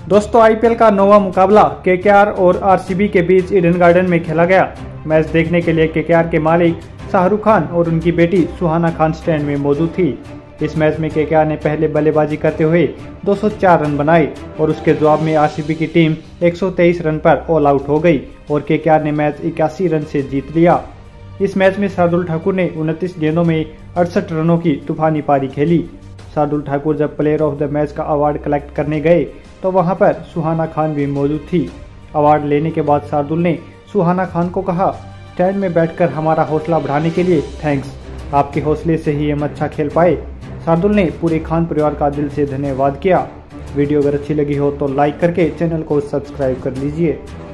दोस्तों आईपीएल का नौवां मुकाबला केकेआर और आरसीबी के बीच ईडन गार्डन में खेला गया। मैच देखने के लिए केकेआर के मालिक शाहरुख खान और उनकी बेटी सुहाना खान स्टैंड में मौजूद थी। इस मैच में केकेआर ने पहले बल्लेबाजी करते हुए 204 रन बनाए और उसके जवाब में आरसीबी की टीम 123 रन पर ऑल आउट हो गई और केकेआर ने मैच 81 रन से जीत लिया। इस मैच में शार्दुल ठाकुर ने 29 गेंदों में 68 रनों की तूफानी पारी खेली। शार्दुल ठाकुर जब प्लेयर ऑफ द मैच का अवार्ड कलेक्ट करने गए तो वहां पर सुहाना खान भी मौजूद थी। अवार्ड लेने के बाद शार्दुल ने सुहाना खान को कहा, स्टैंड में बैठकर हमारा हौसला बढ़ाने के लिए थैंक्स, आपके हौसले से ही हम अच्छा खेल पाए। शार्दुल ने पूरे खान परिवार का दिल से धन्यवाद किया। वीडियो अगर अच्छी लगी हो तो लाइक करके चैनल को सब्सक्राइब कर लीजिए।